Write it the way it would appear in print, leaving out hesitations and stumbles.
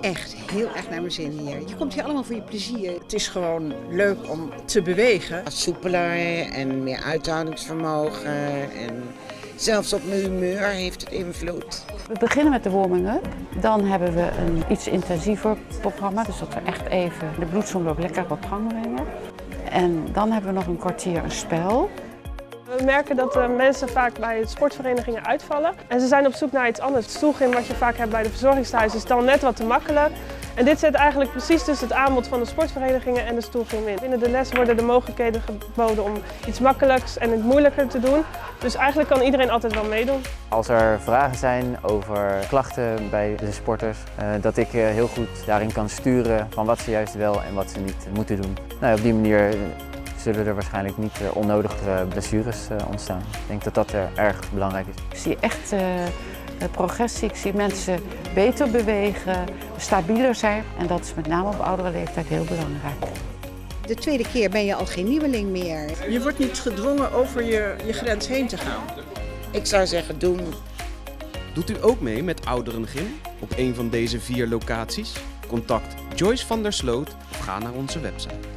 echt heel erg naar mijn zin hier. Je komt hier allemaal voor je plezier. Het is gewoon leuk om te bewegen. Soepeler en meer uithoudingsvermogen en zelfs op mijn humeur heeft het invloed. We beginnen met de warming-up. Dan hebben we een iets intensiever programma, dus dat we echt even de bloedsomloop lekker op gang brengen. En dan hebben we nog een kwartier een spel. We merken dat mensen vaak bij sportverenigingen uitvallen. En ze zijn op zoek naar iets anders. Het stoelgym wat je vaak hebt bij de verzorgingstehuis is dan net wat te makkelijk. En dit zet eigenlijk precies tussen het aanbod van de sportverenigingen en de stoelgym in. Binnen de les worden de mogelijkheden geboden om iets makkelijks en het moeilijker te doen. Dus eigenlijk kan iedereen altijd wel meedoen. Als er vragen zijn over klachten bij de sporters, dat ik heel goed daarin kan sturen van wat ze juist wel en wat ze niet moeten doen. Nou, op die manier zullen er waarschijnlijk niet onnodige blessures ontstaan. Ik denk dat dat erg belangrijk is. Ik zie echt progressie, ik zie mensen beter bewegen, stabieler zijn. En dat is met name op oudere leeftijd heel belangrijk. De tweede keer ben je al geen nieuweling meer. Je wordt niet gedwongen over je grens heen te gaan. Ik zou zeggen doen. Doet u ook mee met Ouderengym op een van deze 4 locaties? Contact Joyce van der Sloot of ga naar onze website.